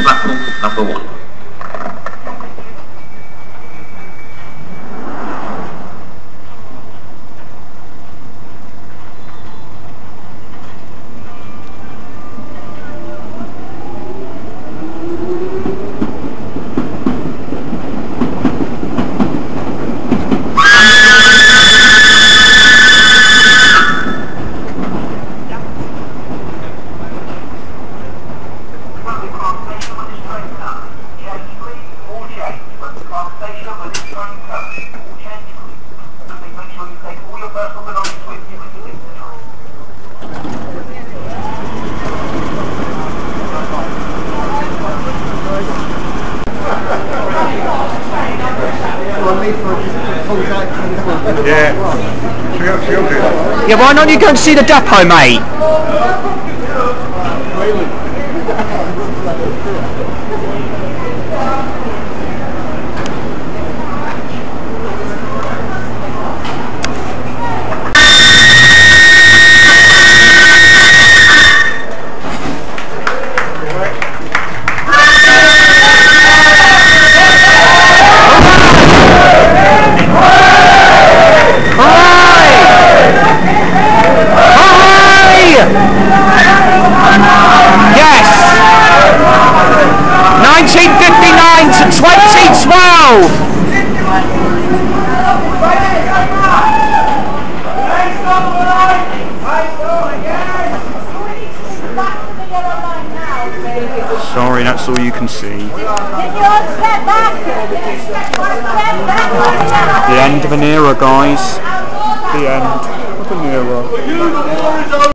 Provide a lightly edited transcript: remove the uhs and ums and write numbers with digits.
platform number 1. Yeah, why don't you go and see the depot, mate? Yes! 1959 to 2012! Sorry, that's all you can see. The end of an era, guys. The end of an era.